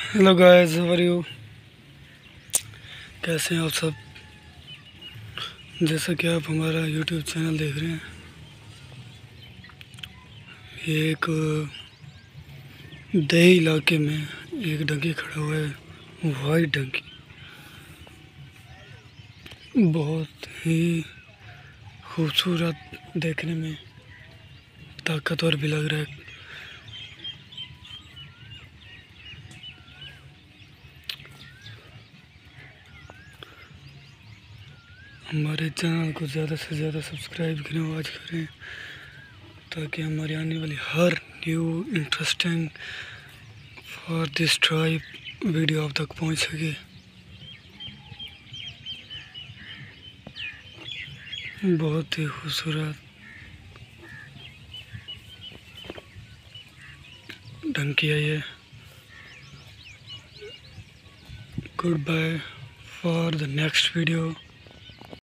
Hello guys, how are you. कैसे हैं आप सब। जैसा कि आप हमारा यूट्यूब चैनल देख रहे हैं, ये एक दही इलाके में एक डंकी खड़ा हुआ है, वाइट डंकी। बहुत ही खूबसूरत, देखने में ताकतवर भी लग रहा है। हमारे चैनल को ज़्यादा से ज़्यादा सब्सक्राइब करें, वॉच करें, ताकि हमारी आने वाली हर new interesting for this tribe video आप तक पहुंच सके। बहुत ही खूबसूरत डंकी है ये। Good bye for the next video.